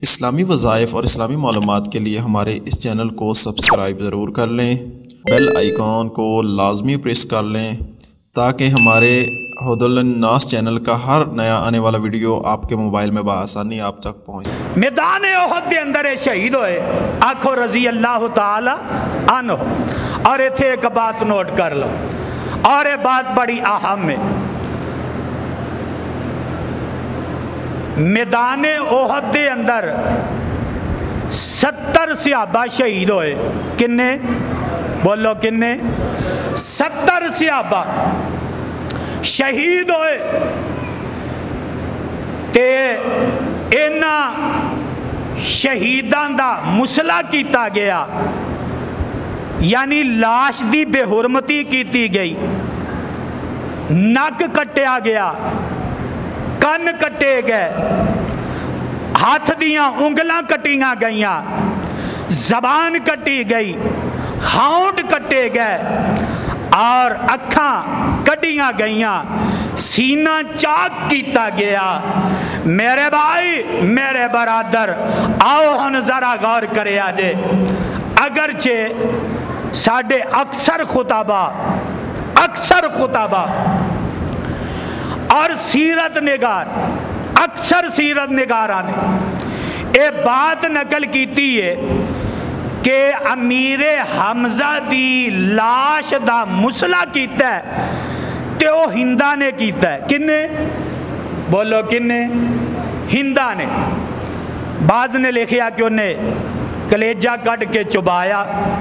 اسلامی وظائف اور اسلامی معلومات کے لیے ہمارے اس چینل کو سبسکرائب ضرور کر لیں، بیل آئیکن کو لازمی پریس کر لیں تاکہ ہمارے ہدی للناس چینل کا ہر نیا آنے والا ویڈیو آپ کے موبائل میں بآسانی آپ تک پہنچے۔ میدان احد دے اندر شہید ہوئے، آکھو رضی اللہ تعالی عنہ۔ اور ایتھے ایک بات نوٹ کر لو، اور یہ بات بڑی اہم ہے۔ میدان احد دے اندر 70 صحابہ شہید ہوئے۔ کنے؟ بولو کنے؟ 70 صحابہ شہید ہوئے تے اینا شہیدان دا مسئلہ کیتا گیا، یعنی لاش دی بے حرمتی کیتی گئی، نک کٹیا گیا، کن کٹے گئے، ہاتھ دیاں انگلاں کٹیاں گئیاں، زبان کٹی گئی، ہونٹ کٹے گئے اور اکھاں کٹیاں گئیاں، سینہ چاک کیتا گیا۔ میرے بھائی، میرے برادر، آؤ ہن ذرا غور کرے آجے۔ اگرچہ ساڑھے اکثر خطبہ اور سیرت نگار، اکثر سیرت نگاران نے اے بات نقل کیتی ہے کہ امیر حمزہ دی لاش دا مسئلہ کیتا ہے تے وہ ہندہ نے کیتا ہے۔ کنے؟ بولو کنے؟ ہندہ نے۔ بعض نے لکھیا کہ انہیں کلیجہ کٹ کے چبایا،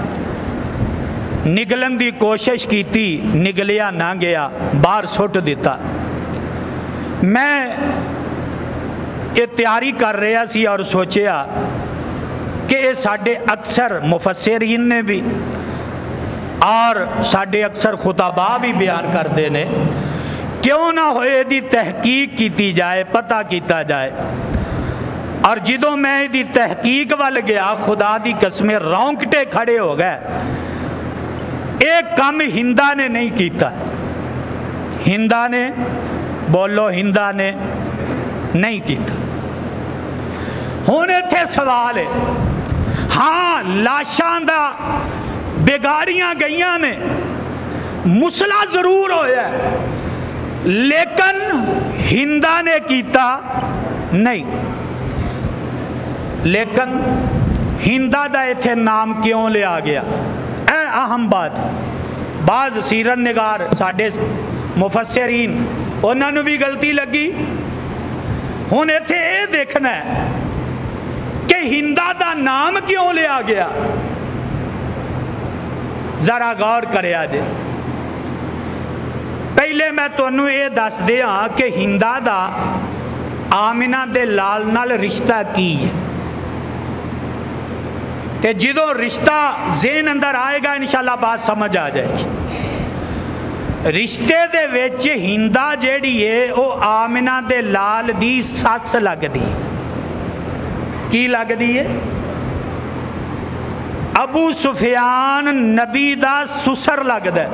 نگلن دی کوشش کیتی، نگلیا نہ گیا، باہر سٹ دیتا۔ میں یہ تیاری کر رہا سی اور سوچیا کہ یہ ساڑھے اکثر مفسرین نے بھی اور ساڑھے اکثر خطباء بھی بیان کر دینے، کیوں نہ ہوئے دی تحقیق کیتی جائے، پتہ کیتا جائے۔ اور جدوں میں دی تحقیق وال گیا، خدا دی قسمیں رونکٹے کھڑے ہو گئے۔ ایک کام ہندہ نے نہیں کیتا، ہندہ نے، بولو ہندہ نے نہیں کیتا۔ ہونے تھے سوال ہے، ہاں لاشاں دا بگاڑیاں گئیاں نے، مسئلہ ضرور ہویا ہے، لیکن ہندہ نے کیتا نہیں۔ لیکن ہندہ دا ایتھے نام کیوں لیا گیا؟ اے اہم بات۔ بعض سیرت نگار ساڑھے مفسرین انہوں نے بھی غلطی لگی۔ ہن ایتھے اے دیکھنا ہے کہ ہندہ دا نام کیوں لیا گیا، ذرا غور کرے آجے۔ پہلے میں تونوں یہ دس دیا کہ ہندہ دا آمنہ دے لال نال رشتہ کی ہے، تے جدو رشتہ ذہن اندر آئے گا انشاءاللہ بات سمجھ آ جائے گی۔ رشتے دے ویچ ہندہ جیڑی ہے وہ آمنہ دے لال دی ساس لگ دی۔ کی لگ دی ہے؟ ابو سفیان نبی دا سسر لگ دے۔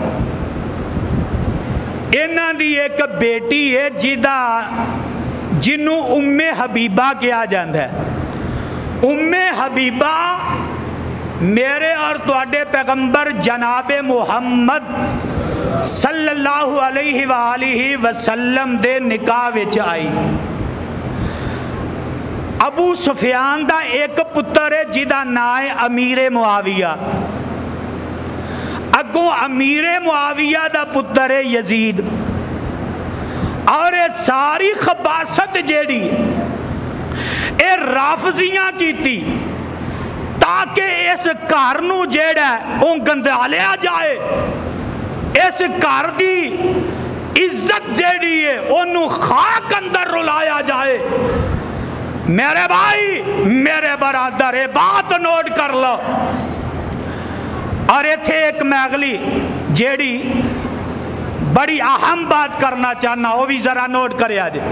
انہاں دی ایک بیٹی ہے جنہوں ام حبیبہ کیا جاندہ ہے۔ ام حبیبہ میرے اور تواڈے پیغمبر جناب محمد صلی اللہ علیہ وآلہ وسلم دے نکاح وچ آئی۔ ابو سفیان دا ایک پتر ہے جدا نائے امیر معاویہ، اگوں امیر معاویہ دا پتر ہے یزید۔ اور یہ ساری خباست جیڑی اے رافضیاں کی تھی تاکہ اس کارنو جیڑا ہے ان گندالیا جائے، اس کار دی عزت جیڑی ہے انہوں خاک اندر رلایا جائے۔ میرے بھائی، میرے برادر، یہ بات نوٹ کر لو۔ اور یہ تھے ایک میں اگلی جیڑی بڑی اہم بات کرنا چاہنا، وہ بھی ذرا نوٹ کرے آجے۔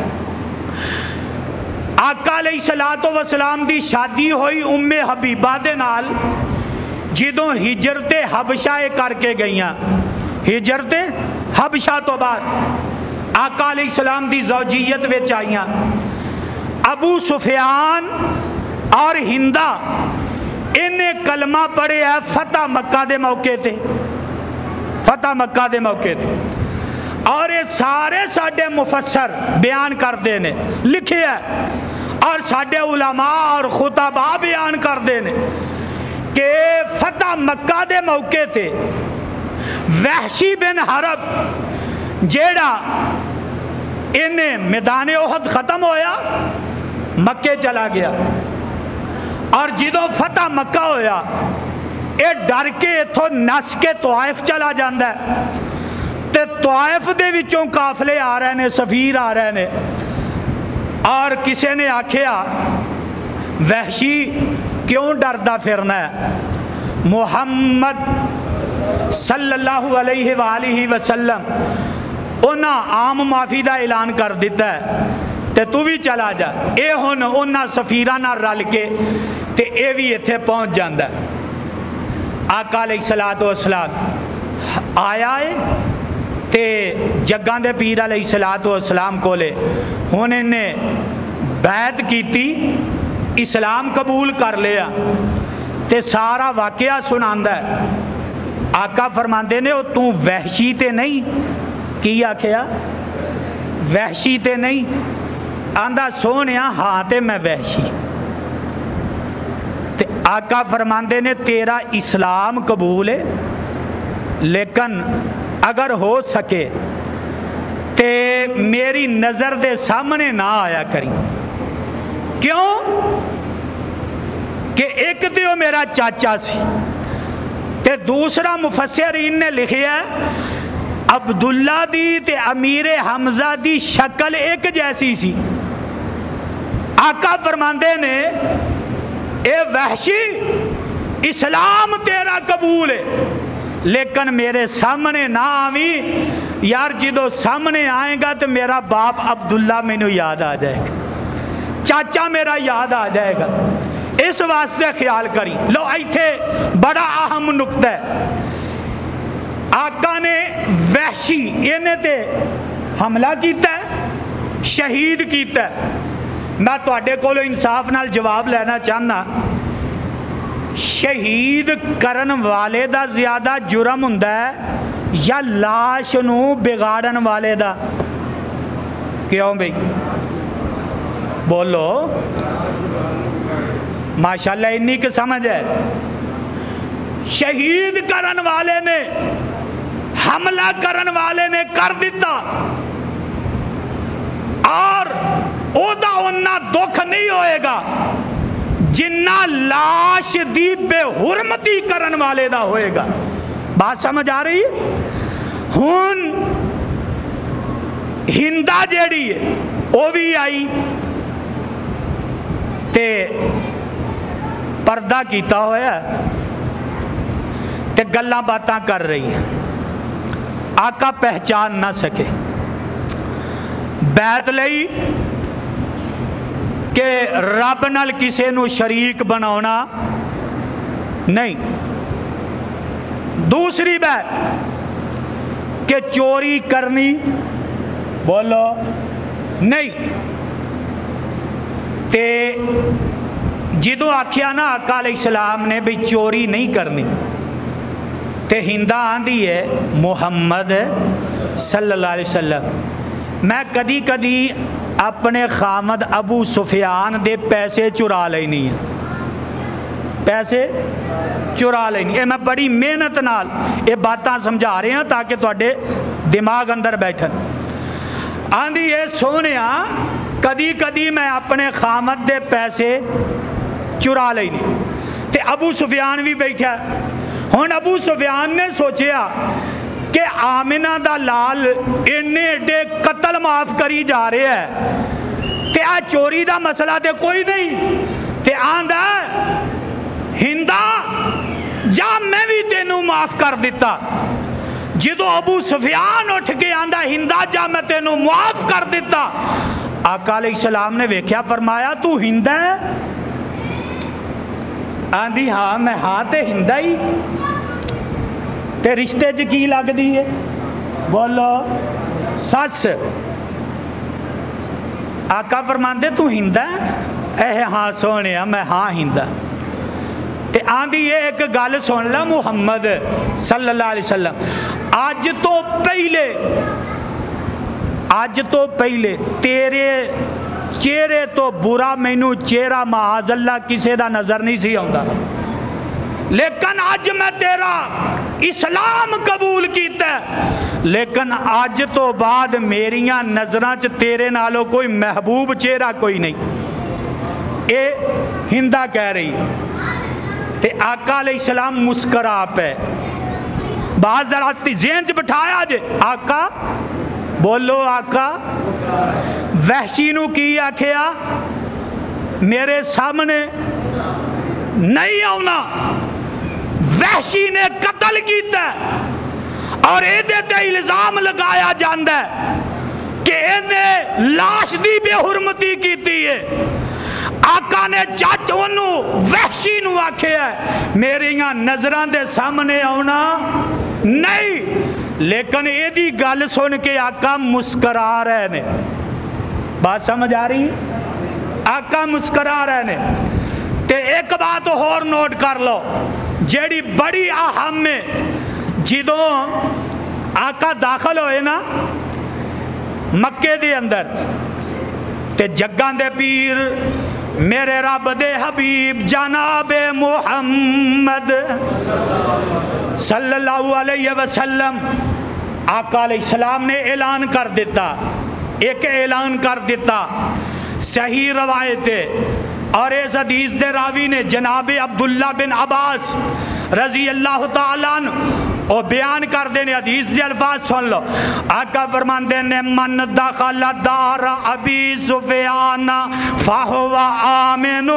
آقا علیہ السلام دی شادی ہوئی ام حبیبہ دے نال جدوں ہجرت حبشہ کر کے گئیاں۔ ہجرت حبشہ تو بعد آقا علیہ السلام دی زوجیت وچ آئیاں۔ ابو سفیان اور ہندا انہیں کلمہ پڑھے ہے فتح مکہ دے موقع تے، فتح مکہ دے موقع تے، اور یہ سارے ساڈے مفسر بیان کردے نے، لکھے ہے، اور ساڈے علماء اور خطباء بیان کردے نے کہ فتح مکہ دے موقع تے وحشی بن حرب جیڑا انہیں میدان احد ختم ہویا مکے چلا گیا، اور جدوں فتح مکہ ہویا اے ڈر کے اتھوں نس کے طائف چلا جاندہ ہے، تے طائف دے وچوں قافلے آ رہے نے، سفیر آ رہے نے، اور کسی نے آکھیا وحشی کیوں ڈردہ پھرنا ہے؟ محمد صلی اللہ علیہ وآلہ وسلم انہاں عام معافی دا اعلان کر دیتا ہے تے تو بھی چلا جا۔ اے ہن انہاں سفیراں رل کے تے اے بھی ایتھے پہنچ جاندا ہے۔ آقا علیہ السلام آیا ہے تے جگاں دے پیر علیہ السلام کولے ہن انہیں بیعت کیتی، اسلام قبول کر لیا تے سارا واقعہ سناندا ہے۔ آقا فرماندے نے تو وحشی تے نہیں، کی آکھیا وحشی تے نہیں؟ آندہ سونیا ہاں تے میں وحشی۔ تے آقا فرماندے نے تیرا اسلام قبول ہے، لیکن اگر ہو سکے تے میری نظر دے سامنے نہ آیا کریں۔ کیوں کہ ایک تے وہ میرا چاچا سی، تے دوسرا مفسرین نے لکھیا ہے عبداللہ دی تے امیر حمزہ دی شکل ایک جیسی سی۔ آقا فرماندے نے اے وحشی اسلام تیرا قبول ہے، لیکن میرے سامنے نہ آویں، یار جدو سامنے آئے گا تو میرا باپ عبداللہ میں نو یاد آ جائے گا، چاچا میرا یاد آ جائے گا، اس واسطے خیال کری۔ لو ایتھے بڑا اہم نقطہ ہے، آقا نے وحشی انہیں تے حملہ کیتا ہے، شہید کیتا ہے۔ میں تواڈے کولوں انصاف نال جواب لینا چاہنا، شہید کرن والے دا زیادہ جرم ہوندا ہے یا لاش نو بگاڑن والے دا؟ کیوں بھئی بولو، ماشاءاللہ انی کی سمجھ ہے۔ شہید کرن والے نے، حملہ کرن والے نے کر دیتا، اور او دا انہا دکھ نہیں ہوئے گا جنہ لاش دی بے حرمتی کرن والے دا ہوئے گا۔ بات سمجھ آ رہی ہے؟ ہون ہندہ جیڑی ہے او بھی آئی تے پردہ کیتا ہویا ہے تے گلاں باتاں کر رہی ہے، آقا پہچان نہ سکے، بیعت لئی کہ رب نال کسے نو شریک بناونا نہیں۔ دوسری بیعت کہ چوری کرنی، بولو نہیں۔ تے جدو آکھیا نا آقا علیہ السلام نے بھی چوری نہیں کرنی، تے ہندہ آندھی ہے محمد صلی اللہ علیہ وسلم، میں کدی کدی اپنے خامد ابو سفیان دے پیسے چرا لینی ہے، پیسے چرا لینی ہے۔ میں بڑی محنت نال یہ باتاں سمجھا رہے ہیں تاکہ تواڈے دماغ اندر بیٹھن۔ آندھی ہے سونیا کدی کدی میں اپنے خامد دے پیسے چرا لینی، تے ابو سفیان بھی بیٹھا۔ ہن ابو سفیان نے سوچیا کہ آمنہ دا لال انہیں ایڈے قتل معاف کری جا رہے ہیں تے آ چوری دا مسئلہ تے کوئی نہیں، تے آندہ ہندہ جا میں بھی تینوں معاف کر دیتا۔ جدو ابو سفیان اٹھ کے آندہ ہندہ جا میں تینوں معاف کر دیتا، آقا علیہ السلام نے ویکھیا، فرمایا تو ہندہ ہے؟ آندھی ہاں میں ہاں تے ہندہ ہی، تے رشتے جی کی لگ دی ہے؟ بولو سس۔ آقا فرماندے تو ہندہ ہے؟ اے ہاں سونے میں ہاں ہیندا تے آندھی یہ ایک گل سن لا محمد صلی اللہ علیہ وسلم آج تو پہلے تیرے چہرے تو برا مینو چہرہ معاذ اللہ کسے دا نظر نہیں سی آندا، لیکن آج میں تیرا اسلام قبول کیتا ہے، لیکن آج تو بعد میریاں نظران چ تیرے نالو کوئی محبوب چہرہ کوئی نہیں۔ اے ہندہ کہہ رہی ہے تے آقا علیہ السلام مسکرا پہ بعض ذرا ذہن چ بٹھایا جے آقا بولو آقا وحشی نو کی آکھیا میرے سامنے نہیں آنا، وحشی نے قتل کیتا ہے اور اے دیتے الزام لگایا جاندہ ہے کہ انہیں لاش دی بے حرمتی کیتی ہے۔ آقا نے چاچ انہوں وحشی نو آکھے ہے میرے یہاں نظران دے سامنے آنا نہیں، لیکن اے دی گل سن کے آقا مسکرا رہے نے۔ بات سمجھ آ رہی؟ آقا مسکرا رہے نے۔ تے ایک بات اور نوٹ کر لو جیڑی بڑی اہم میں، جدوں آقا داخل ہوئے نا مکے دے اندر تے جگان دے پیر میرے رب دے حبیب جناب محمد صلی اللہ علیہ وسلم آقا علیہ السلام نے اعلان کر دیتا، ایک اعلان کر دیتا، صحیح روایت ہے اور اس حدیث دے راوی نے جناب عبداللہ بن عباس رضی اللہ تعالیٰ عنہ اور بیان کر دینے حدیث دے الفاظ سن لو۔ آقا فرماندے نے من دخل دار ابی سفیان فہو آمن،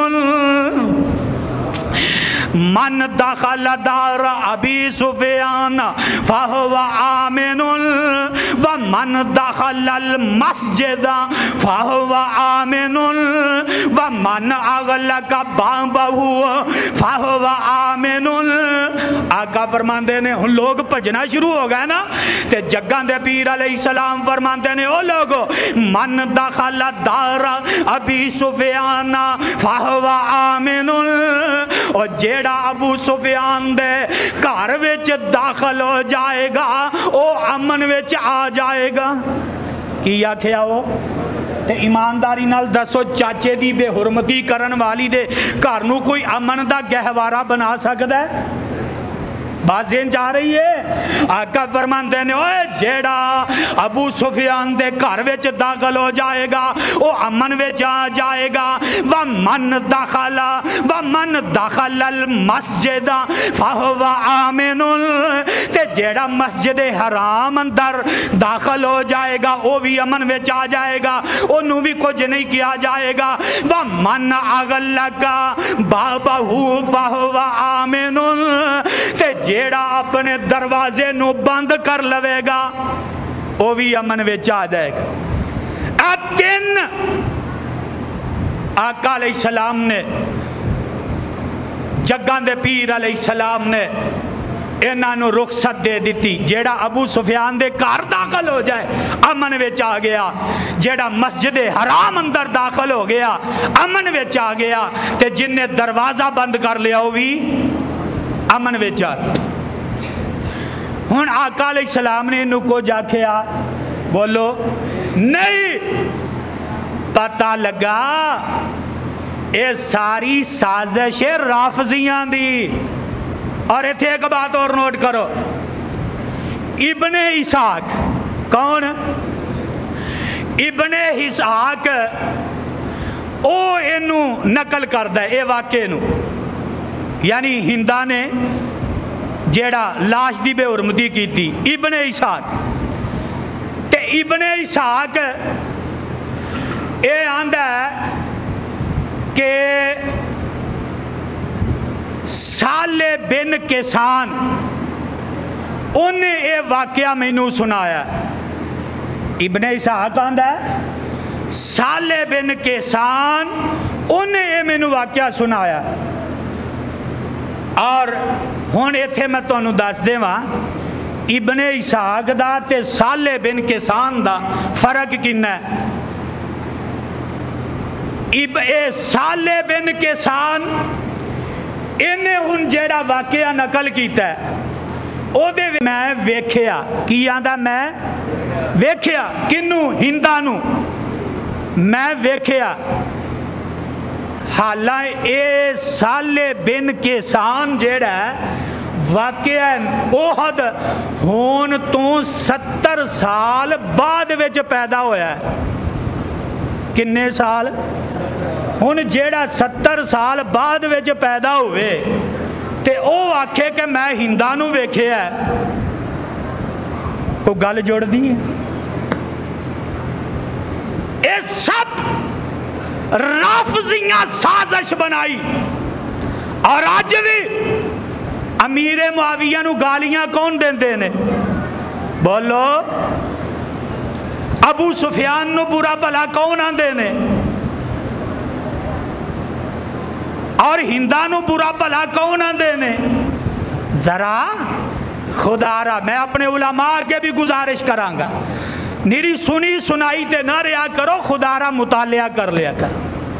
من دخل دار ابی سفیان فہو آمن ومن دخل المسجد فہو آمن ومن اغلق بابہ فہو آمن۔ آقا فرماندے نے ہن لوگ بھجنا شروع ہو گئے نا تے جگان دے پیر علیہ السلام فرماندے نے او لوگو من دخل دار ابی سفیان فہو آمن، اور جیڑا ابو سفیان دے گھر وچ داخل ہو جائے گا او امن وچ آ جائے گا۔ کی آکھیا وہ تے ایمانداری نال دسو چاچے دی بے حرمتی کرن والی دے گھر نو کوئی امن دا گہوارہ بنا سکدا ہے؟ بات ذہن جا رہی ہے؟ آقا فرماندے نے اوے جیڑا ابو سفیان دے گھر وچ داخل ہو جائے گا او امن وچ آ جائے گا۔ ومن دخل المسجد فہو آمن، تے جیڑا مسجد حرام اندر داخل ہو جائے گا او بھی امن وچ آ جائے گا، انہوں بھی کچھ نہیں کیا جائے گا۔ ومن اغلق بابہ فہو آمن، تے جیڑا اپنے دروازے نو بند کر لوے گا وہ بھی امن وچ آ جائے گا۔ تین آقا علیہ السلام نے جگان دے پیر علیہ السلام نے انہاں نو رخصت دے دیتی، جیڑا ابو سفیان دے گھر داخل ہو جائے امن وچ آ گیا، جیڑا مسجد حرام اندر داخل ہو گیا امن وچ آ گیا، تے جن نے دروازہ بند کر لیا وہ بھی امن وچ آ گیا۔ ہن آقا علیہ السلام نے انہوں کو جا کے بولو نہیں، پتہ لگا اے ساری سازش رافضیاں دی۔ اور ایتھے ایک بات اور نوٹ کرو، ابن اسحاق کون؟ ابن اسحاق او انہوں نقل کردہ اے واقعے نو، یعنی ہندہ نے جیڑا لاش دی بے حرمتی کی تھی ابن اسحاق، تے ابن اسحاق اے آندہ ہے کہ صالح بن کیسان انہیں اے واقعہ میں نو سنایا۔ ابن اسحاق آندہ ہے صالح بن کیسان انہیں اے میں نو واقعہ سنایا۔ اور ہون ایتھے میں تو انہوں دس دے وہاں ابن اسحاق دا تے صالح بن کیسان دا فرق کن ہے؟ साले बिन किसान इन्हें हुण जेड़ा वाकया नकल कीता है ओदे मैं वेख्या की आंदा मैं वेख्या किनू हिंदा नू मैं वेख्या हालां ये साले बिन किसान जेड़ा वाकया ओहद होन तो 70 साल बाद विच पैदा होया। किन्ने साल हुण जेड़ा 70 साल बाद विच पैदा होवे ते ओ आखे कि मैं हिंदा नू वेख्या कोई गल जुड़दी है? ये सब राफजियां साजिश बनाई और अज भी अमीरे मुआविया नू गालियां कौन देंदे ने? बोलो। अबू सुफियान नू बुरा भला कौन आंदे ने? और हिंदा नू बुरा भला कौन आंदे ने? जरा खुदारा मैं अपने उलमा अगे भी गुजारिश करांगा, निरी सुनी सुनाई ते ना रहा करो, खुदारा मुतालिया कर लिया कर।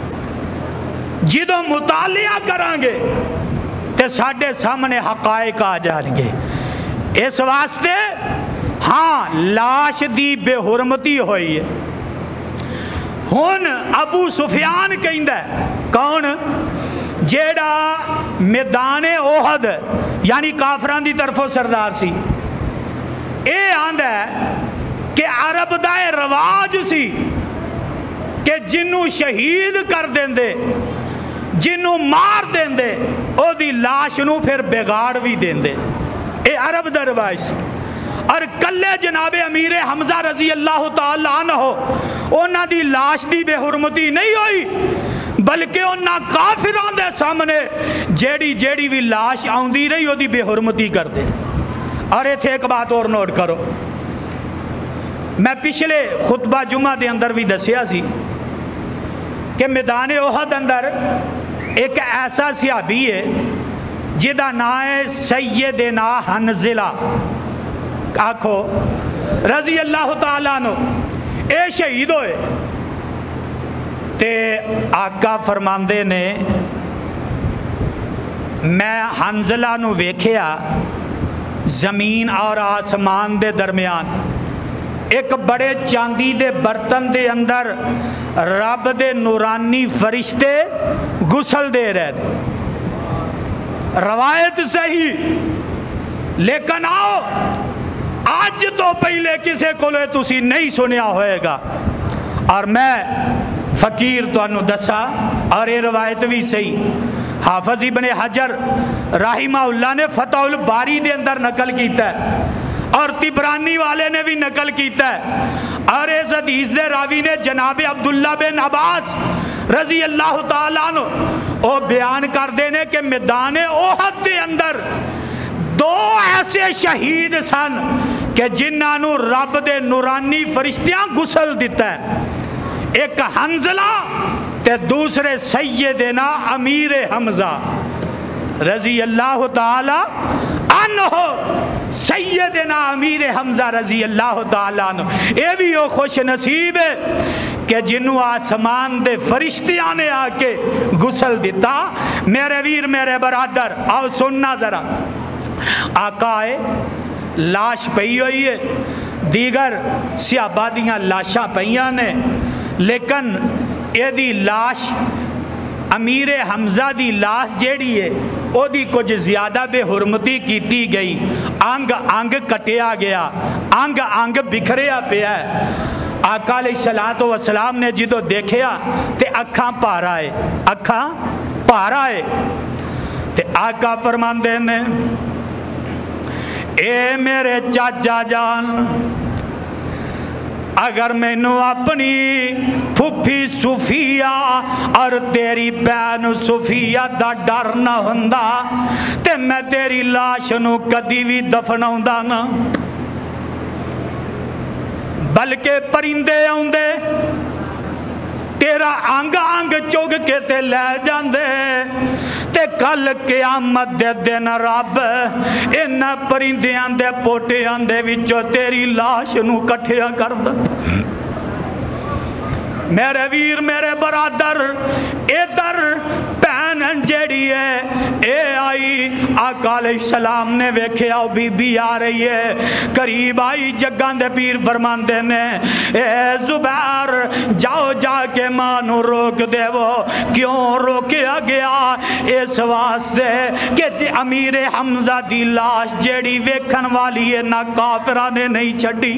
जिदों मुतालिया करांगे ते साडे सामने हकायक आ जाएंगे। इस वास्ते हाँ लाश दी बेहुरमती हुई है। हुण अबू सुफियान कहंदा कौन जेड़ा मैदाने ओहद यानी काफरां दी तरफों सरदार सी, ये आंदा कि अरब दा रवाज सी कि जिन्नू शहीद कर देंदे, जिन्नू मार देंदे, ओदी लाश नू फिर बिगाड़ भी देंदे। ये अरब दा रवाज सी। और कल्ले जनाबे अमीर हमजा रजी अल्लाह तआला अन्हु उन्हां दी लाश दी बेहुरमती नहीं हुई, बल्कि उन्हां काफिरां दे सामने जेड़ी जेड़ी भी लाश आउंदी रही ओदी बेहुरमती करदे। और इत्थे एक बात और नोट करो, मैं पिछले खुतबा जुमा दे अंदर भी दसिया सी कि मैदान ओहद अंदर एक ऐसा सहाबी है जिहदा नाम है सैयदना हनज़ला, आखो रजी अल्लाह तआला अन्हु, ये शहीद होए ते आका फरमांदे ने मैं हनज़ला नू वेख्या जमीन और आसमान दे दरमियान एक बड़े चांदी दे बर्तन दे अंदर रब दे नूरानी फरिश्ते गुसल दे रहे। रवायत सही, लेकिन आओ आज तो पहले किसी को तुसी नहीं सुनिया होएगा। और मैं फकीर तुहानू दसा और ये रवायत भी सही हाफिज इब्न हजर राहिमाहुल्लाह ने फतहुल बारी दे अंदर नकल किया है और तिबरानी वाले ने भी नकल किया है। और इस हदीस दे रावी ने जनाबे अब्दुल्ला बिन अब्बास रजी अल्लाह तआला अन्हु वो बयान करते हैं कि मैदान ओहद के अंदर दो ऐसे शहीद सन कि जिन्होंने रब दे नूरानी फरिश्तियां गुसल दिता है, एक हंजला ते दूसरे सैयदना अमीर हमजा रजी अल्लाह तआला अन्हु। सैयदना अमीर हमजा रजी अल्लाह तआला अन्हु ये भी वो खुश नसीब है कि जिन्हों आसमान दे फरिश्तियां ने आके गुसल दिता। मेरे वीर मेरे बरादर आओ सुनना जरा, आका आए लाश पई हुई है, दीगर सिहाबा दियां लाशां पईयां ने, लेकिन यदी लाश अमीर हमजा दी लाश जेड़ी है ओदी कुछ ज्यादा बेहुरमती की गई, अंग अंग कटिया गया, अंग अंग बिखरिया पिया है। आका अलैहिस्सलातु वस्सलाम ने जिदों देखिया ते अखां भार आए, अखां भार आए ते आका फरमांदे ने ए मेरे चाचा जान, अगर मैनू अपनी फुफी सुफिया और तेरी भैन सुफिया दा डर ना हुंदा ते मैं तेरी लाश नू कदी भी दफनाउंदा ना, बल्कि परिंदे आउंदे तेरा अंग अंग चुग के ते लै जांदे ते कल क़यामत दे दिन रब इन्हां परिंदियां दे पोटियां दे विचों तेरी लाश नू कट्ठिया करदा। میرے ویر میرے برادر ادھر بہن جیڑی ہے اے آئی آقا علیہ السلام نے ویکھیا او بی بی آ رہی ہے قریب آئی جگاں دے پیر فرماندے نے اے زبیر جاؤ جا کے ماں نو روک دے وہ کیوں روکیا گیا اس واسطے کہ امیر حمزہ دی لاش جیڑی ویکھن والی ہے نہ کافرہ نے نہیں چھڑی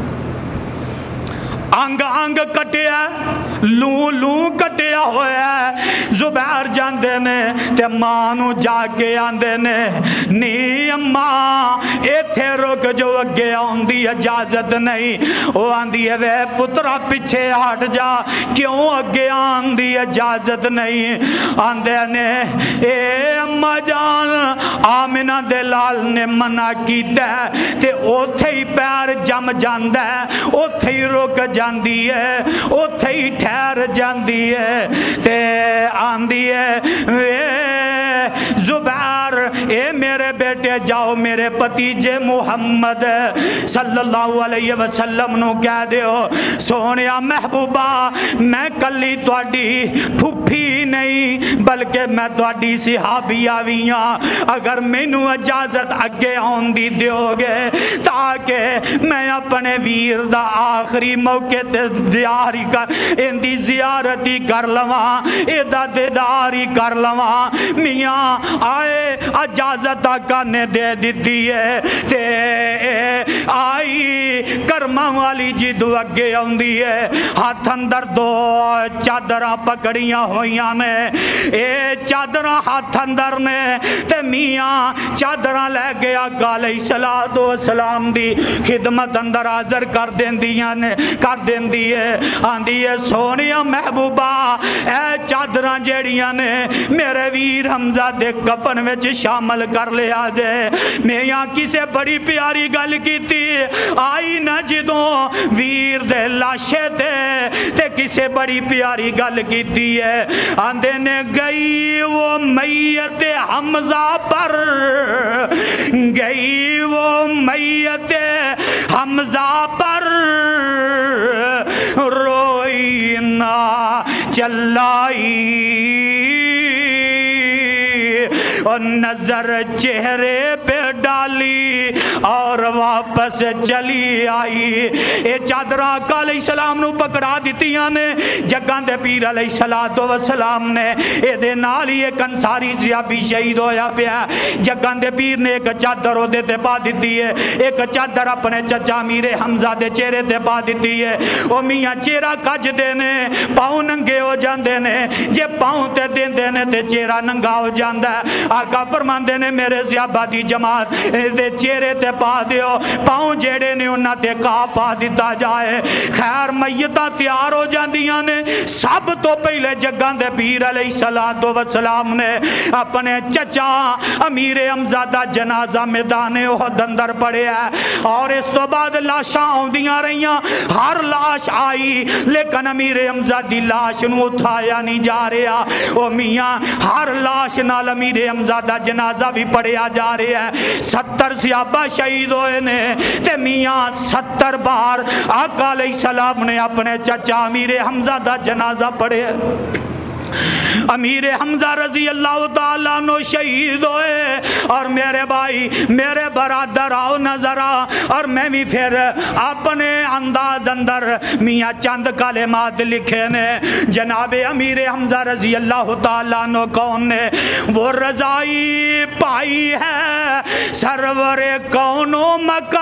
انگ انگ کٹیا لوں کٹیا ہویا زبیر جاندے نے تے ماں نو جا کے آندے نے نی اماں ایتھے رک جو اگے آندی اجازت نہیں وہ آندی ہے وے پترا پیچھے ہٹ جا کیوں اگے آندی اجازت نہیں آندے نے اے اماں جان آمنہ دلال نے منع کیتا ہے تے اوتھے ہی پیر جم جاندہ ہے اوتھے ہی رک جاندی ہے اوتھے ہی ٹھہر جاندی ہے تے آندی ہے زبیر اے میرے بیٹے جاؤ میرے پتیجے محمد صلی اللہ علیہ وسلم نو کہہ دیو سونیا محبوبہ میں کلی تواڈی پھپھی نہیں بلکہ میں تواڈی صحابی آویاں اگر مینوں اجازت اگے آن دی دیو گے تاکہ میں اپنے ویر دا آخری موقع تے دیاری کر اندی زیارتی کر لواں ادا دیداری کر لواں میاں آئے اجازت آقا نے دے دیتی ہے تے آئی کرما والی جی دو اگے آندی ہے ہاتھ اندر دو چادراں پکڑیاں ہویاں نے اے چادراں ہاتھ اندر نے تے میاں چادراں لے گیا آقا علیہ السلام دی خدمت اندر حاضر کر دیندیاں نے کر دیندی ہے آندی ہے سونیا محبوبہ اے چادراں جیڑیاں نے میرے ویر حمزہ دے کفن وچ شامل کر لیا دے میں یہاں کسے بڑی پیاری گل کیتی آئی نہ جدوں ویر دے لاشے تے کسے بڑی پیاری گل کیتی ہے آندے نے گئی وہ میت حمزہ پر گئی وہ میت حمزہ پر روئی نہ چلائی اور نظر چہرے پہ ڈالی اور واپس چلی آئی اے چادرہ آقا علیہ السلام نو پکڑا دیتیاں نے جگان دے پیر علیہ السلام نے اے دے نالی ایک انساری زیابی شہید ہویا پیا جگان دے پیر نے ایک چادر ہو دے تے پا دیتی ہے ایک چادر اپنے چچا امیر حمزہ دے چہرے تے پا دیتی ہے او میاں چہرہ کج دینے پاؤں ننگے ہو جاندے نے جے پاؤں تے دیندے نے تے چہرہ ننگا ہو جاندہ ہے آقا فرماندے نے میرے زیابادی جماعت دے چہرے تے پا دیو پاؤں جیڑے نے انہاں تے کا پا دیتا جائے خیر میتاں تیار ہو جاندیاں نے سب تو پہلے جگان دے پیر علیہ السلام نے اپنے چچا امیر حمزہ دا جنازہ میدان احد اندر پڑے ہے اور اس تو بعد لاشاں آندیاں رہیاں ہر لاش آئی لیکن امیر حمزہ دی لاش نو اٹھایا نہیں جا رہا او میاں ہر لاش نال امیر حمزہ دا جنازہ بھی پڑھیا جا رہا ہے 70 صحابہ شہید ہوئے نے تے میاں 70 بار آقا علیہ السلام نے اپنے چچا امیر حمزہ دا جنازہ پڑھے امیر حمزہ رضی اللہ تعالیٰ نو شہید ہوئے اور میرے بھائی میرے برادر آؤ نظر آ اور میں بھی پھر اپنے انداز اندر میاں چند کلمات لکھے نے جناب امیر حمزہ رضی اللہ تعالیٰ نو کون نے وہ رضائی پائی ہے سرور کون و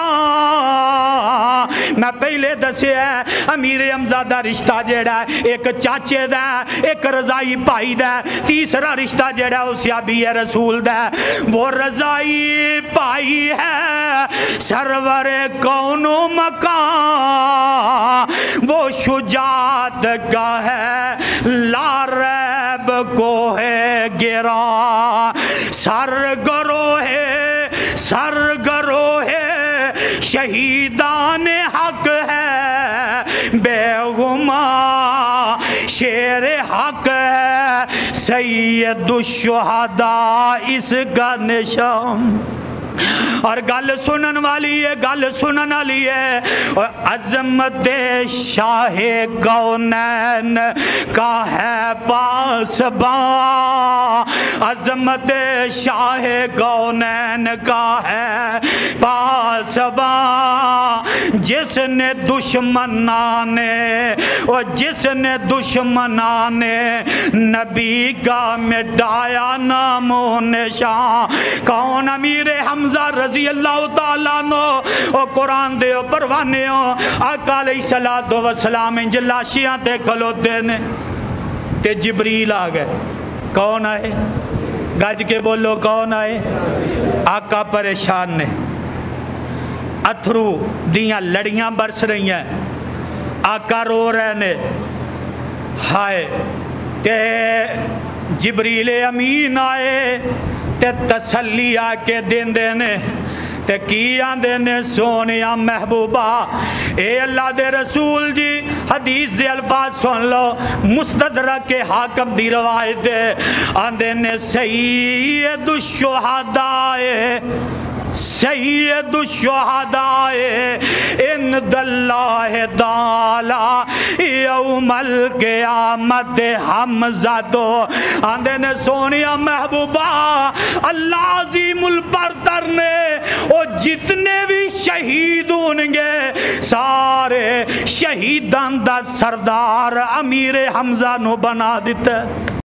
مکان میں پہلے دسے ہے امیر حمزہ دا رشتہ جیڑا ہے ایک چاچے دا ایک رضائی پائی دا تیسرا رشتہ جڑا اسیا بھی ہے رسول دا وہ رضائی پائی ہے سرور کون و مکان وہ شجاعت کا ہے لا ریب کو ہے گراں سرگرو ہے شہیدان حق ہے بے گماں شیر حق ہے سید الشہداء اس کا نشان اور گل سنن والی ہے، گل سنن والی ہے۔ اور عظمت شاہ کونین کا ہے پاسباں، عظمت شاہ کونین کا ہے پاسباں، جس نے دشمنان نبی کا مٹایا نام و نشان۔ کون؟ امیر حمزہ رضی اللہ تعالیٰ عنہ۔ او قرآن دے او پروانے ہو، آقا علیہ السلام انج لاشیاں تے کھلوتے نے تے جبریل آ گئے۔ کون آئے؟ گج کے بولو، کون آئے؟ آقا پریشان نے، اتھرو دیاں لڑیاں برس رہی ہیں، آقا رو رہے نے، ہائے تے جبریل امین آئے تے تسلی آ کے دین دینے تے کی آندے نے، سونیا محبوبہ اے اللہ دے رسول جی حدیث دے الفاظ سن لو، مستدرک کے حاکم دی روایت دے، آندے نے سید الشہداء سید الشہداء اند اللہ تعالی یوم القیامت حمزہ تو، آندے نے سونیا محبوبہ اللہ عظیم البرتر نے وہ جتنے بھی شہید ہونگے سارے شہیدان دا سردار امیر حمزہ نو بنا دیتا ہے۔